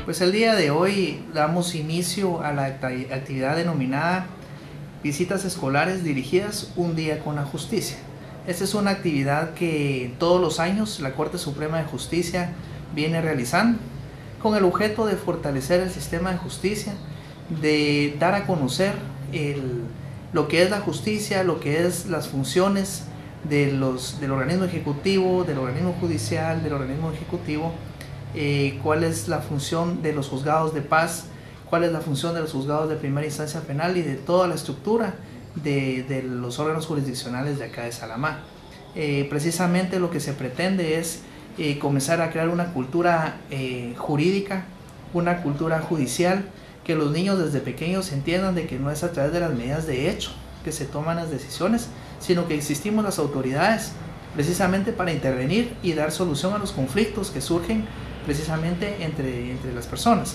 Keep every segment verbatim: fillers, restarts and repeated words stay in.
Pues el día de hoy damos inicio a la actividad denominada Visitas Escolares Dirigidas Un Día con la Justicia. Esta es una actividad que todos los años la Corte Suprema de Justicia viene realizando con el objeto de fortalecer el sistema de justicia, de dar a conocer el, lo que es la justicia, lo que es las funciones de los, del organismo ejecutivo, del organismo judicial, del organismo ejecutivo, eh, cuál es la función de los juzgados de paz, cuál es la función de los juzgados de primera instancia penal y de toda la estructura de, de los órganos jurisdiccionales de acá de Salamá. Eh, precisamente lo que se pretende es eh, comenzar a crear una cultura eh, jurídica, una cultura judicial, que los niños desde pequeños entiendan de que no es a través de las medidas de hecho que se toman las decisiones, sino que existimos las autoridades precisamente para intervenir y dar solución a los conflictos que surgen precisamente entre, entre las personas.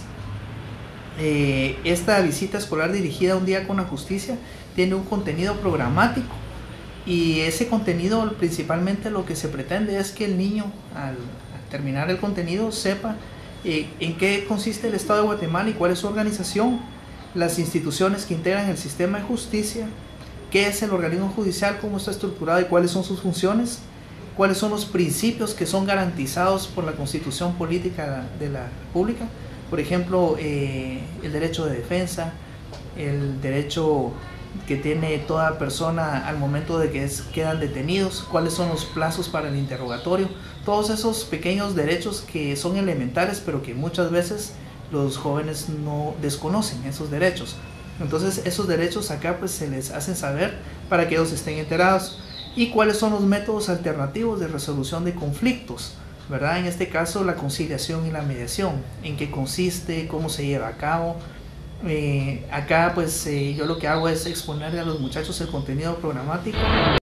Eh, esta visita escolar dirigida Un Día con la Justicia tiene un contenido programático, y ese contenido principalmente lo que se pretende es que el niño al, al terminar el contenido sepa eh, en qué consiste el Estado de Guatemala y cuál es su organización, las instituciones que integran el sistema de justicia, qué es el organismo judicial, cómo está estructurado y cuáles son sus funciones, cuáles son los principios que son garantizados por la Constitución Política de la República, por ejemplo, eh, el derecho de defensa, el derecho que tiene toda persona al momento de que es, quedan detenidos, cuáles son los plazos para el interrogatorio, todos esos pequeños derechos que son elementales pero que muchas veces los jóvenes no desconocen esos derechos. Entonces esos derechos acá pues se les hacen saber para que ellos estén enterados, y cuáles son los métodos alternativos de resolución de conflictos, ¿verdad? En este caso la conciliación y la mediación, en qué consiste, cómo se lleva a cabo. Eh, acá pues eh, yo lo que hago es exponerle a los muchachos el contenido programático.